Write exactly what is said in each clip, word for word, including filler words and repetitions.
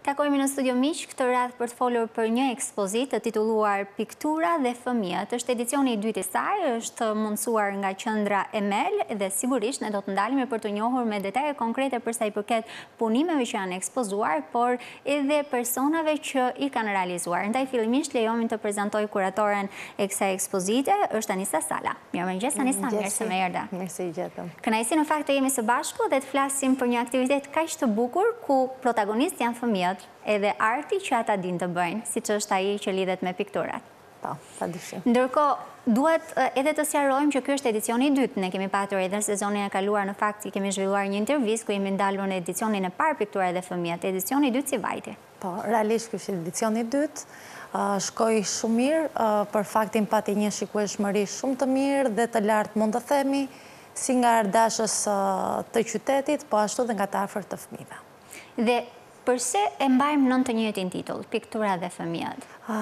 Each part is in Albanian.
Takojmë në studio miq këtë radhë për të folur për një ekspozit të titulluar Piktura dhe Fëmijët. Është edicioni i dytë i saj, është mundësuar nga qendra Emel dhe sigurisht ne do të ndalemi për të njohur me detaje konkrete për sa i përket punimeve që janë ekspozuar, por edhe personave që i kanë realizuar. Ndaj fillimisht lejomin të prezantoj kuratoren e kësaj ekspozite, është Anisa Sala. Mirëmëngjes Anisa, mirë se më erdha. Mirësi gjetëm. Kënaqësi në fakt të jemi së bashku dhe të flasim për një aktivitet kaq të bukur ku protagonist janë fëmijët edhe arti që ata din të bëjnë, si që është ai që lidhet me pikturat. Po, pa dyshim. Ndërkohë, duhet edhe të sqarojmë që ky është edicioni i dytë. Ne kemi patur edhe sezonin e kaluar, në fakt kemi zhvilluar një intervistë ku jemi ndalur në edicionin e parë Piktura dhe Fëmijët. Edicioni i dytë si vajti? Po, realisht ky është edicioni i dytë. Shkoi shumë mirë, për faktin pati një shikueshmëri shumë të mirë dhe të lartë mund të themi, si nga ardashës të qytetit, po ashtu dhe nga të afërt të fëmijëve. Dhe përse e mbajmë nën të njëjtin titull, Piktura dhe Fëmijët?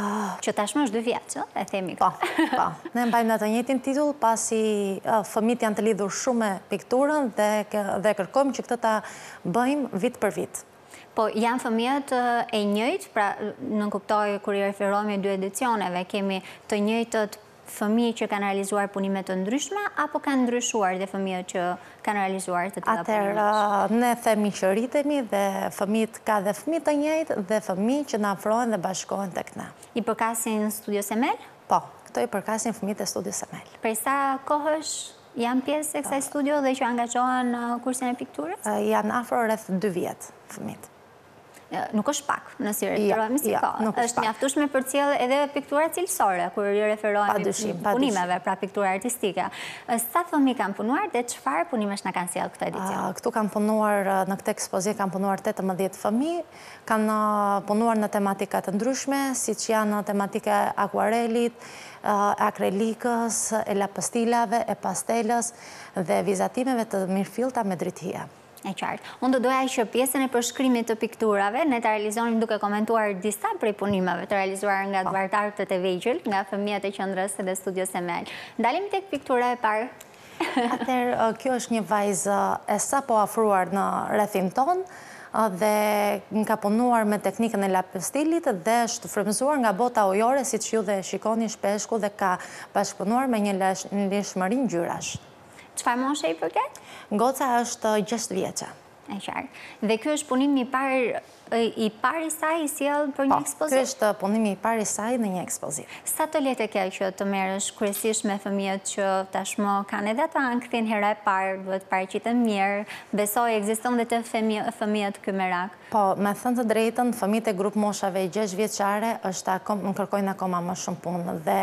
Që tashmë është dy vjet, që? E themi këtë. Po, po. Ne mbajmë në të njëjtin titull, pasi fëmijët janë të lidhur shumë me pikturën dhe kërkojmë që këtë ta bëjmë vit për vit. Po, janë fëmijët e njëjtë, pra në kuptoj kur i referohemi dy edicioneve, kemi të njëjtët fëmijë që kanë realizuar punime të ndryshme, apo kanë ndryshuar dhe fëmijët që kanë realizuar të tilla punime? Atëherë, ne themi që rritemi dhe fëmijët ka dhe fëmijë të njëjtë dhe fëmijë që na afrohen dhe bashkohen tek ne. I përkasin Studios Emel? Po, këto i përkasin fëmijët e Studios Emel. Prej sa kohësh janë pjesë e kësaj studio dhe që angazhohen në kursin e pikturës? Janë afro rreth dy vjet fëmijët. Nuk është pak, nësi referohemi si ka. Është mjaftueshme për cilë edhe piktura cilësore, kur i referohemi punimeve, pra piktura artistike. Sa fëmijë kanë punuar dhe çfarë punimesh na kanë sjellë këtë edicion? Këtu kanë punuar, në këtë ekspozit kanë punuar tetëmbëdhjetë fëmijë, kanë punuar në tematika të ndryshme, siç janë tematika e akuarelit, akrelikës, e lapastilave, e pastelës dhe vizatimeve të mirëfillta me drithie. E qartë. Unë do doja që pjesën e përshkrimit të pikturave ne të realizonim duke komentuar disa prej punimeve të realizuar nga duartarët e vegjël, nga fëmijët e qendrës dhe Studios Emel. Ndalemi tek piktura e parë. Atëherë, kjo është një vajzë e sapo afruar në rrethim ton dhe ka punuar me teknikën e lapastilit dhe është frymëzuar nga bota ujore, siç ju dhe shikoni shpeshku dhe ka bashkëpunuar me një lishmëri ngjyrash. Çfarë moshe i përket? Goca është gjashtë vjeçe. E qartë. Dhe ky është punimi i parë i parë i saj i sjell për një ekspozit? Po, ky është punimi i parë i saj në një ekspozit. Sa të lehtë kjo që të merresh kryesisht me fëmijët që tashmë kanë edhe ata ankthin hera e parë, duhet paraqiten mirë, besoj ekziston edhe të fëmijët ky merak. Po, me thënë të drejtën, fëmijët e grup moshave gjashtë vjeçare është akoma kërkojnë akoma më shumë punë dhe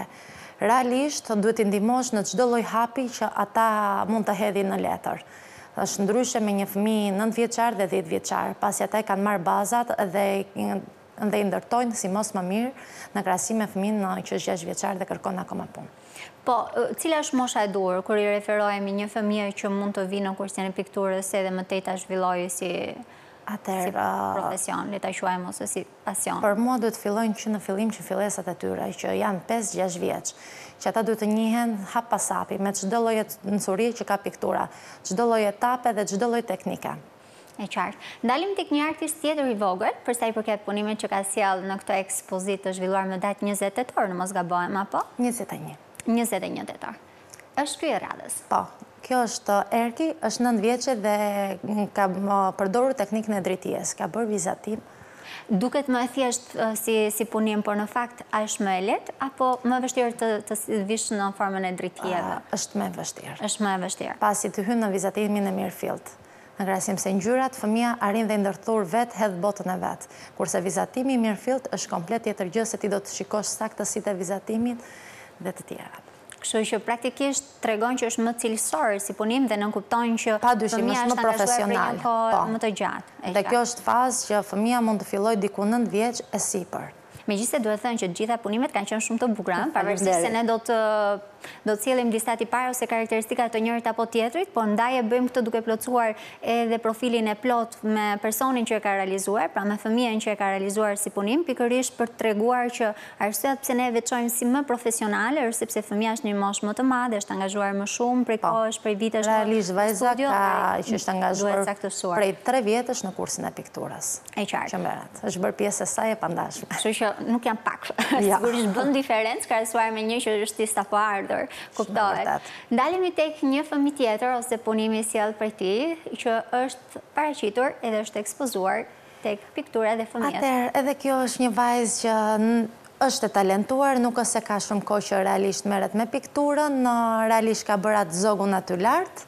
realisht duhet i ndihmosh në çdo lloj hapi që ata mund të hedhin në letër. Është ndryshe me një fëmijë nëntë vjeçar dhe dhjetë vjeçar, pasi ata kanë marrë bazat dhe dhe i ndërtojnë si mos më mirë në krahasim me fëmijën që është gjashtë vjeçar dhe kërkon akoma punë. Po, cila është mosha e duhur kur i referohemi një fëmijë që mund të vinë në kursin e pikturës edhe më tej ta zhvillojë si si profesion, le ta quajmë ose si pasion? Për mua duhet fillojnë që në fillim që fillesat e tyre, që janë pesë gjashtë vjeç, që ata duhet të njihen hap pas hapi, me çdo lloj ncuri që ka piktura, çdo lloj etape dhe çdo lloj teknike. E qartë. Ndalim tek një artist tjetër i vogël, për sa i përket punimit që ka sjell në këtë ekspozit të zhvilluar më datë njëzet tetor, në mos gabohem, apo? njëzet e një. njëzet e një tetor. Është ky i radhës? Po. Kjo është Erki, është nëntë vjeçe dhe ka përdorur teknikën e drithjes, ka bërë vizatim. Duket më e thjeshtë si punim, por në fakt a është më e lehtë apo më e vështirë të vish në formën e drithjeve? Është më e vështirë. Është më e vështirë. Pasi të hyn në vizatimin e mirëfillt. Në krahasim se ngjyrat, fëmia arrin dhe ndërthur vetë hedh botën e vet. Kurse vizatimi i mirëfillt është komplet tjetër gjë se ti do të shikosh saktësitë e vizatimit dhe të tjerat. Kështu që praktikisht tregon që është më cilësor si punim dhe nënkupton që fëmia është më profesional, më të gjatë. Dhe kjo është fazë që fëmia mund të fillojë diku nëntë vjeç e sipër. Megjithëse duhet thënë që të gjitha punimet kanë qenë shumë të bukura, pavarësisht se ne do të do të cilëm disa tipare ose karakteristika të njërit apo tjetrit, por ndaj e bëjmë këtë duke plotësuar edhe profilin e plot me personin që e ka realizuar, pra me fëmijën që e ka realizuar si punim, pikërisht për të treguar që arsyet pse ne e veçojmë si më profesionale është sepse fëmia është një moshë më të madhe, është angazhuar më shumë prej kohësh, prej vitesh në studio, ka që është angazhuar prej tre vjetësh në kursin e pikturës. E qartë. Që merret. Është bërë pjesë e saj e pandashme. Kështu që nuk jam pak. Sigurisht bën diferencë krahasuar me një që është i sapo ardhur. Kuptohet. Ndalemi tek një fëmijë tjetër ose punimi i sjell prej tij që është paraqitur edhe është ekspozuar tek Piktura dhe Fëmijët. Atëherë, edhe kjo është një vajzë që është e talentuar, nuk është se ka shumë kohë që realisht merret me pikturën, realisht ka bërë atë zogun aty lart.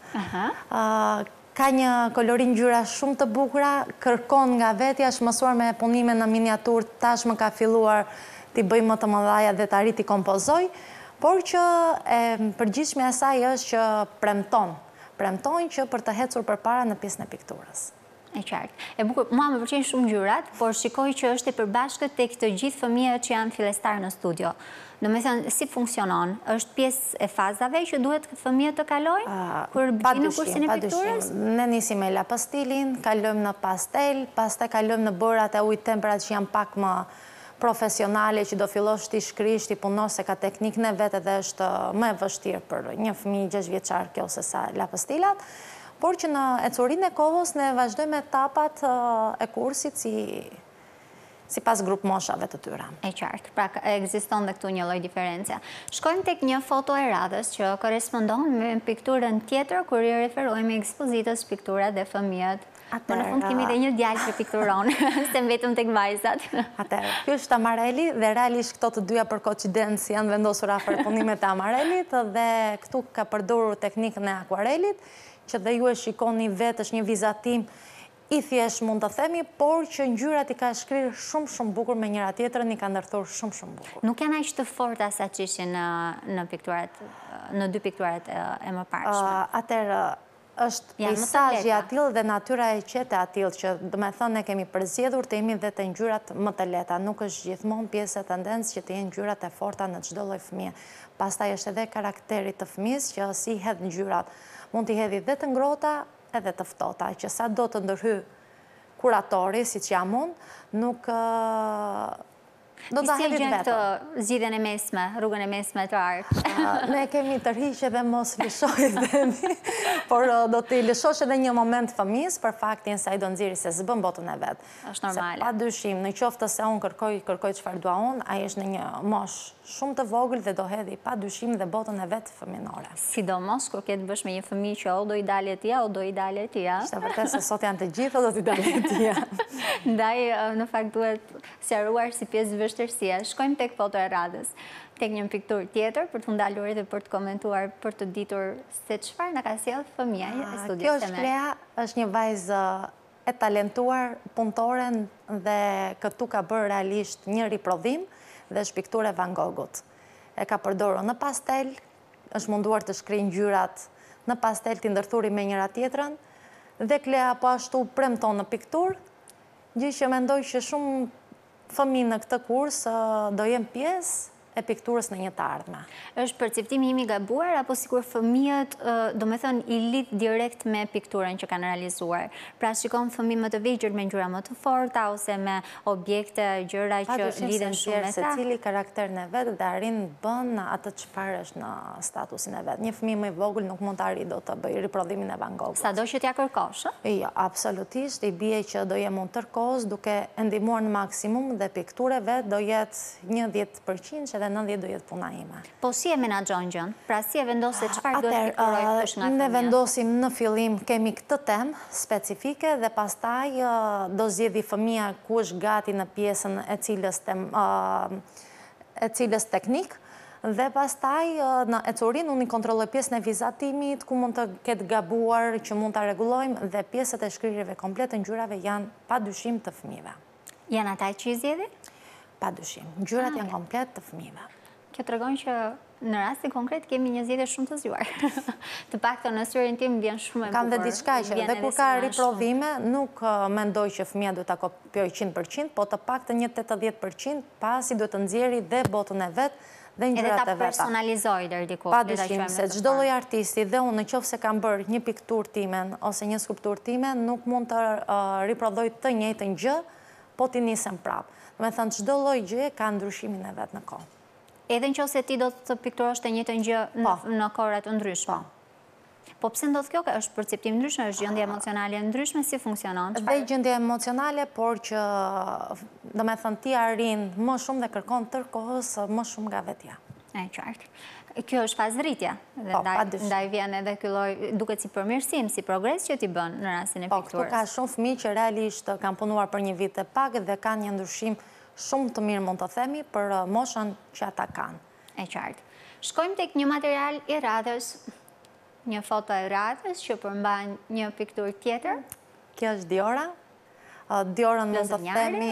Ka një kolorin ngjyra shumë të bukura, kërkon nga vetja, është mësuar me punime në miniatur, tashmë ka filluar t'i bëj më të mëdhaja dhe t'i arrit t'i kompozoj, por që e përgjithshmja e saj është që premton, premton që për të ecur përpara në pjesën e pikturës. E qartë. E bukur, mua më pëlqejnë shumë ngjyrat, por shikoj që është e përbashkët tek të gjithë fëmijët që janë fillestar në studio. Do me thënë, si funksionon? Është pjesë e fazave që duhet fëmijët të kalojnë? Kur bëjnë në kursin e pikturës? Ne nisim me lapastilin, kalojmë në pastel, pastaj kalojmë në bërat e ujit temperat që janë pak më profesionale, që do fillosh ti shkrish, ti punosh, se ka teknikën e vetë dhe është më e vështirë për një fëmijë gjashtë vjeçar kjo se sa lapastilat. Por që në ecurin e kohës ne vazhdojmë etapat e kursit si pas grup moshave të tyra. E qartë, pra ekziston dhe këtu një lloj diferencia. Shkojmë tek një foto e radhës që korespondon me pikturën tjetër kur i referojmë ekspozitës Piktura dhe Fëmijët. Më në fund kemi dhe një djalë që pikturon, se mbetëm tek vajzat. Atëherë, kjo është amareli dhe realisht këto të dyja për koincidencë janë vendosur afër punimet e amarelit dhe këtu ka përdorur teknikën e akuarelit, që dhe ju e shikoni vetë është një vizatim i thjesht mund të themi, por që ngjyrat i ka shkrirë shumë shumë bukur me njëra tjetrën, i ka ndërthurë shumë shumë bukur. Nuk janë aq të forta sa që ishin në pikturat, në dy pikturat e mëparshme. Atëherë, është pejsazhi atill dhe natyra e qetë atill që do me thënë ne kemi përzgjedhur të jemi dhe të ngjyrat më të lehta. Nuk është gjithmonë pjesë e tendencë që të jenë ngjyrat e forta në çdo lloj fëmie. Pastaj është edhe karakteri të fëmijës që si hedh ngjyrat. Mund t'i hedhi dhe të ngrohta edhe të ftohta, që sa do të ndërhy kuratori, siç jam unë, nuk do ta hedhit vetëm. Këtë zgjidhjen e mesme, rrugën e mesme të artë. Ne kemi tërhiqë dhe mos lëshoj dhemi, por do t'i lëshosh edhe një moment fëmijës për faktin se ai do nxjerrë se s'bën botën e vet. Është normale. Pa dyshim, në qoftë se unë kërkoj kërkoj çfarë dua unë, ai është në një moshë shumë të vogël dhe do hedhi pa dyshim dhe botën e vet fëminore. Sidomos kur ke të bësh me një fëmijë që o do ideale tia o do ideale tia. Është vërtet se sot janë të gjithë o do ideale tia. Ndaj në fakt duhet sqaruar si pjesë vështirësia. Shkojmë tek foto e radhës, tek një pikturë tjetër për të ndalur dhe për të komentuar, për të ditur se çfarë na ka sjellë fëmia e studios. Kjo është Klea, është një vajzë e talentuar, punëtore dhe këtu ka bërë realisht një riprodhim dhe është pikturë e Van Goghut. E ka përdorur në pastel, është munduar të shkrijë ngjyrat në pastel të ndërthuri me njëra tjetrën dhe Klea po ashtu premton në pikturë, gjë që mendoj që shumë fëmijë në këtë kurs do jenë pjesë e pikturës në një të ardhme. Është perceptimi im i gabuar apo sikur fëmijët, do me thënë, i lidh direkt me pikturën që kanë realizuar? Pra shikon fëmijë më të vegjël me ngjyra më të forta ose me objekte, gjëra që lidhen shumë me ta? Secili karakterin e vet dhe arrin bën atë çfarë është në statusin e vet. Një fëmijë më i vogël nuk mund të arrijë do të bëjë riprodhimin e Van Goghut. Sado që t'ja kërkosh? Jo, absolutisht, i bie që do jem unë tërkohës duke ndihmuar në maksimum dhe piktura vet do jetë njëdhjetë përqind që nëntëdhjetë do jetë puna ime. Po si e menaxhon gjën? Pra si e vendos se çfarë duhet të pikturoj kush nga fëmijët? Ne vendosim në fillim, kemi këtë temë specifike dhe pastaj do zgjedhë fëmia ku është gati në pjesën e cilës e cilës teknik dhe pastaj në ecurin unë i kontrolloj pjesën e vizatimit ku mund të ketë gabuar që mund ta rregullojmë dhe pjesët e shkrirjeve komplet të ngjyrave janë padyshim të fëmijëve. Janë ata që i zgjedhin? Pa dyshim. Ngjyrat janë komplet të fëmijëve. Kjo të regon që në rasti konkret kemi një zgjidhje shumë të zgjuar. Të paktën në syrin tim vjen shumë e bukur. Kam dhe diçka që dhe kur ka riprodhime, nuk mendoj që fëmia duhet ta kopjoj njëntëqind përqind, po të paktën një tetëdhjetë përqind pasi duhet të nxjerrë dhe botën e vet dhe ngjyrat e veta. Edhe ta personalizoj deri diku. Padyshim se çdo lloj artisti dhe unë nëse kam bërë një pikturë timen ose një skulpturë timen, nuk mund të riprodhoj të njëjtën gjë, po ti nisem prapë. Do të thënë çdo lloj gjë ka ndryshimin e vet në kohë. Edhe në qoftë se ti do të pikturosh të njëjtën gjë në kohra të ndryshme. Po pse ndodh kjo? Është perceptim ndryshme, është gjendje emocionale ndryshme, si funksionon? Dhe gjendje emocionale, por që do me thënë ti arrin më shumë dhe kërkon tërë kohës më shumë nga vetja. E qartë. Kjo është fazë rritja. Ndaj vjen edhe ky lloj, duket si përmirësim, si progres që ti bën në rastin e pikturës. Po, këtu ka shumë fëmijë që realisht kanë punuar për një vit e pak dhe kanë një ndryshim shumë të mirë, mund të themi, për moshën që ata kanë. E qartë. Shkojmë tek një material i radhës, një foto e radhës që përmban një pikturë tjetër. Kjo është Diora. Diorën mund të themi...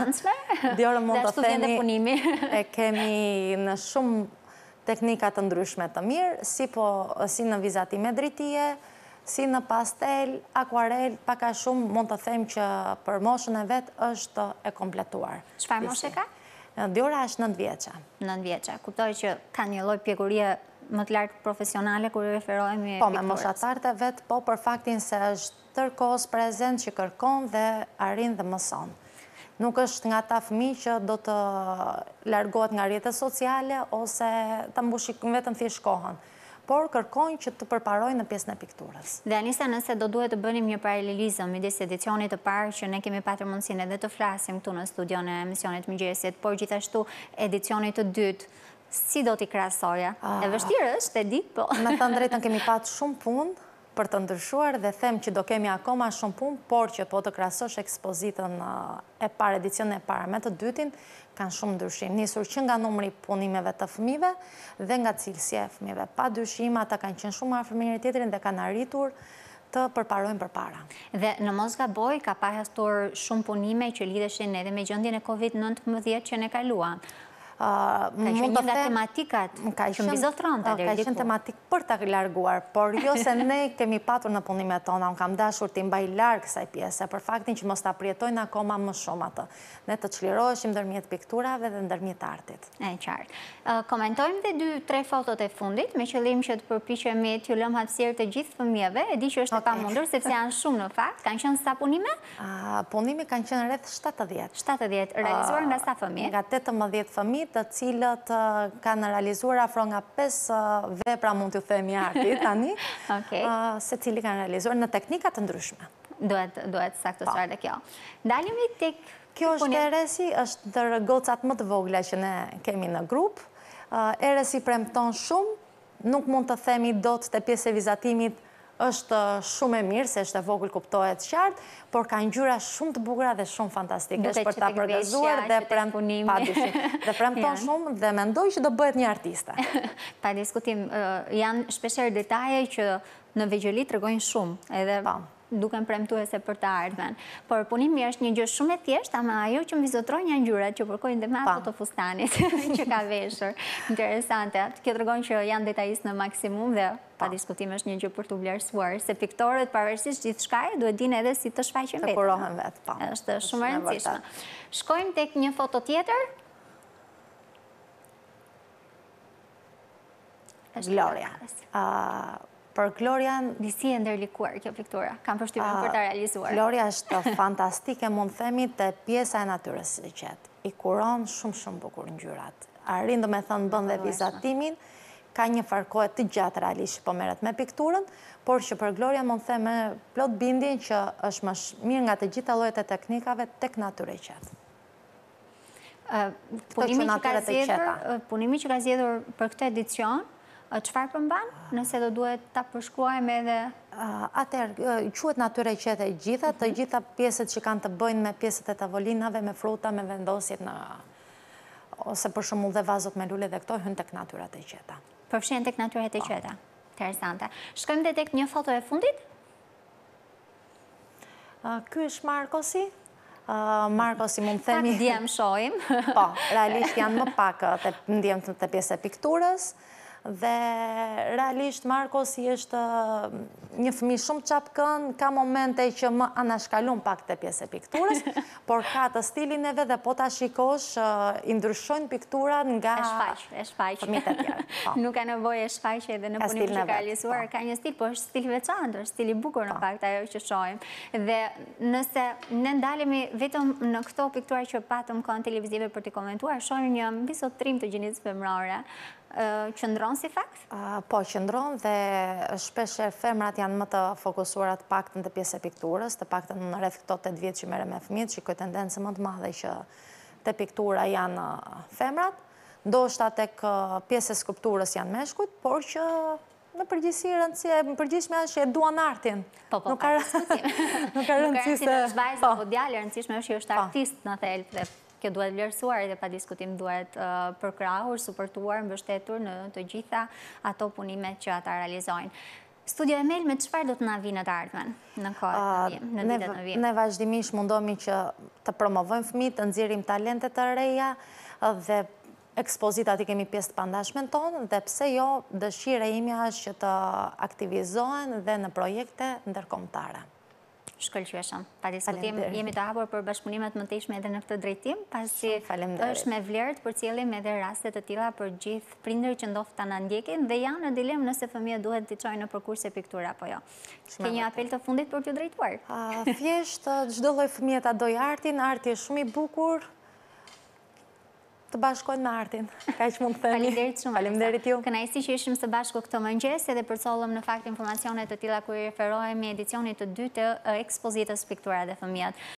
Diorën mund të themi e kemi në shumë teknika të ndryshme të mirë, si si në vizatime dritije, si në pastel, akuarel, paka shumë mund të them që për moshën e vetë është e kompletuar. Çfarë moshe ka? Diora është nëntë vjeça. nëntë vjeça. Kuptoj që ka një lloj pjekurie më të lartë profesionale kur i referohemi pikturës. Po, me moshatarët e vetë, po për faktin se është tërkohës prezent që kërkon dhe arrin dhe mëson. Nuk është nga ta fëmijë që do të largohet nga rrjetet sociale ose ta mbushi vetëm thjesht kohën, por kërkojnë që të përparojnë në pjesën e pikturës. Dhe Anisa, nëse do duhet të bënim një paralelizëm midis edicionit të parë që ne kemi patur mundësinë edhe të flasim këtu në studion e emisionit Mëngjesit, por gjithashtu edicionit të dytë, si do t'i krahasoja? E vështirë është, e di, po. Me thënë drejtën kemi patur shumë punë për të ndryshuar dhe them që do kemi akoma shumë punë, por që po të krahasosh ekspozitën e parë, edicionin e parë me të dytin, kanë shumë ndryshim. Nisur që nga numri punimeve të fëmijëve dhe nga cilësia e fëmijëve. Pa dyshim, ata kanë qenë shumë afër me njëri tjetrin dhe kanë arritur të përparojnë përpara. Dhe në mos gaboj ka pasur shumë punime që lidheshin edhe me gjendjen e kovid nëntëmbëdhjetë që ne kaluam. Ka qenë një nga tematikat që mbizotron të Ka qenë tematik për të larguar, por jo se ne kemi patur në punimet tona, unë kam dashur t'i mbaj larg kësaj pjese, për faktin që mos ta përjetojnë akoma më shumë atë. Ne të çliroheshim ndërmjet pikturave dhe ndërmjet artit. E qartë. Komentojmë dhe dy, tre fotot e fundit, me qëllim që të përpiqemi t'ju lëm hapësirë të gjithë fëmijëve, e di që është e pamundur sepse janë shumë në fakt. Kanë qenë sa punime? Punimi kanë qenë rreth shtatëdhjetë. shtatëdhjetë, realizuar nga sa fëmijë? Nga tetëmbëdhjetë fëmijë, të cilët kanë realizuar afro nga pesë vepra, mund t'ju themi artit tani, se cili kanë realizuar në teknika të ndryshme. Duhet saktësuar dhe kjo. Dalimi tek... Kjo është eresi, është ndër gocat më të vogla që ne kemi në grup. Eresi premton shumë, nuk mund të themi dot të pjesë e vizatimit është shumë e mirë, se është e vogël kuptohet qartë, por ka ngjyra shumë të bukura dhe shumë fantastike. Është për ta përgëzuar dhe dhe premton shumë dhe mendoj që do bëhet një artiste. Pa diskutim, janë shpeshherë detaje që në vegjëli tregojnë shumë, edhe duken premtuese për të ardhmen. Por punimi është një gjë shumë e thjeshtë, ama ajo që mbizotron janë ngjyrat që përkojnë dhe me ato të fustanit që ka veshur. Interesante. Kjo tregon që janë detajist në maksimum dhe pa diskutim është një gjë për të vlerësuar, se piktorët pavarësisht gjithçkaje duhet dinë edhe si të shfaqen vetë. Të kurohen vetë, po. Është shumë e rëndësishme. Shkojmë tek një foto tjetër. Gloria. Për Glorian... Disi e ndërlikuar kjo piktura, kam përshtypjen për ta realizuar. Gloria është fantastike, mund themi, të pjesa e natyrës së qetë. I kuron shumë shumë bukur ngjyrat. Arrin, do me thënë, bën dhe vizatimin, ka një farkohet të gjatë realisht po merret me pikturën, por që për Gloria mund theme plot bindjen që është më mirë nga të gjitha llojet e teknikave tek natyra e qetë. Punimi që ka zgjedhur për këtë edicion, çfarë përmban? Nëse do duhet ta përshkruajmë edhe... Atëherë, quhet natyra e qetë e gjitha, të gjitha pjesët që kanë të bëjnë me pjesët e tavolinave, me fruta, me vendosjet në... ose për shembull dhe vazot me lule dhe këto hyn tek natyrat e qeta. Përfshihen tek natyrat e qeta. Interesante. Shkojmë dhe tek një foto e fundit? Ky është Markosi. Marko, si mund themi... Pak djem shojim. Po, realisht janë më pak të ndjem të pjesë e pikturës, dhe realisht Marko si është një fëmijë shumë çapkën, ka momente që më anashkalon pak të pjesë e pikturës, por ka të stilin e vet dhe po ta shikosh i ndryshojnë pikturat nga fëmijët e tjerë. Nuk ka nevojë e shfaqje edhe në punimin që ka realizuar, ka një stil, po është stil veçantë, është stili bukur në fakt ajo që shohim. Dhe nëse ne ndalemi vetëm në këto piktura që patëm kohën televizive për të komentuar, shohim një mbi sotrim të gjinisë femrore. Qëndron si fakt? Po, qëndron dhe shpeshe femrat janë më të fokusuarat paktën të pjesë e pikturës, të paktën në rreth këto tetë vjetë që merre me fëmijët, shikoj tendencë më të madhe që te piktura janë femrat, ndoshta tek pjesë e skulpturës janë meshkujt, por që në përgjithësi rëndësia e përgjithshme është që e duan artin. Po, po, pa diskutim. Nuk ka rëndësi se... Nuk ka vajzë apo djalë, rëndësishme është që është artist në thelb dhe kjo duhet vlerësuar dhe pa diskutim duhet përkrahur, suportuar, mbështetur në të gjitha ato punimet që ata realizojnë. Studio Emel, me çfarë do të na vi në të ardhmen në kohët në vim, në ditët në vim? Ne vazhdimisht mundohemi që të promovojmë fëmijët, të nxjerrim talente të reja dhe ekspozitat i kemi pjesë të pandashmen tonë, dhe pse jo, dëshira ime është që të aktivizohen dhe në projekte ndërkombëtare. Shkëlqyeshëm. Pa diskutim, jemi të hapur për bashkëpunimet më të ishme edhe në këtë drejtim, pasi është me vlerë të përcjellim edhe raste të tilla për gjithë prindërit që ndoshta ta na ndjekin dhe janë në dilemë nëse fëmijët duhet të çojnë në përkurse piktura apo jo. Ke një apel të fundit për t'ju drejtuar? Thjesht çdo lloj fëmije ta doj artin, arti është shumë i bukur. Të bashkojnë me artin. Kaq mund të themi. Faleminderit shumë. Faleminderit ju. Kënaqësi që ishim së bashku këtë mëngjes edhe përcollëm në fakt informacione të tilla ku i referohemi edicionit të dytë të ekspozitës Piktura dhe Fëmijët.